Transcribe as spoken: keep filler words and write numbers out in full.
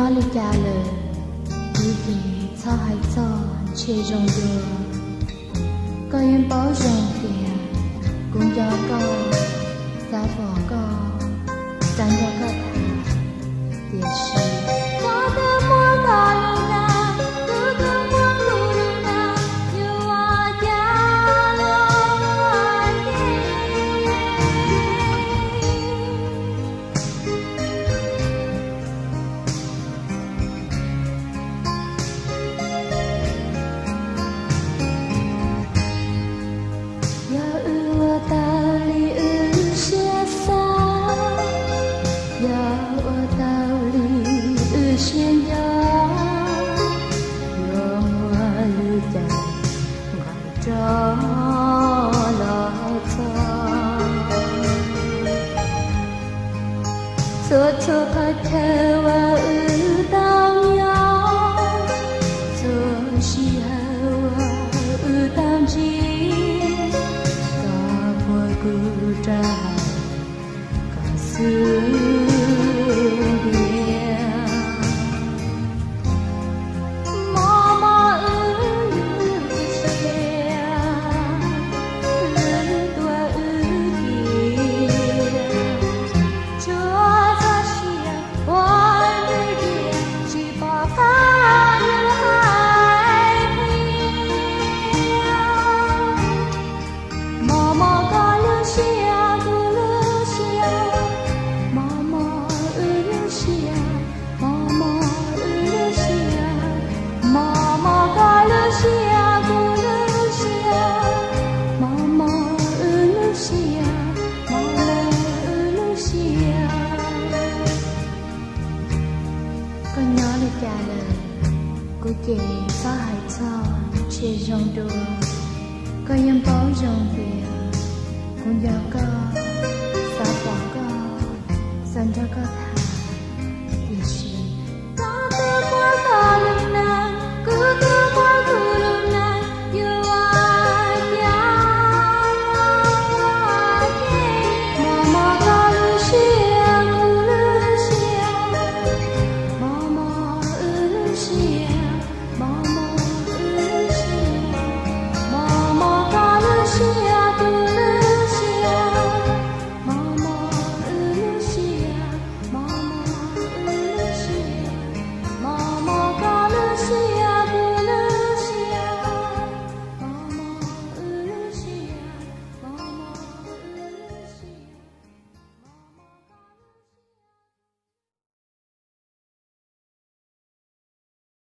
nhỏ li cha lời đi thì sao hay sao chê rong đưa có yên bảo rong kìa cũng cho con giá bỏ con dành cho con tiền sĩ có thể muốn con na cứ thương muốn luôn na như hoa cha lo ya ưa ta li ư xe xa ya ưa ta li ư xe ya yo hoa lưu chạy gọi cho lo cho suốt cho phát theo ư tao nhau suốt chỉ hao ư tao chỉ ra cả xưa bia mò mò ư xe ư tua ư kia chúa ra xia hoa ư kia chỉ bỏ cả như hai kia mò mò có lưu xia con nhỏ li cha lời của chị có hại sao chê rong đua có yên bảo rong về cũng do con sao bỏ con dành cho con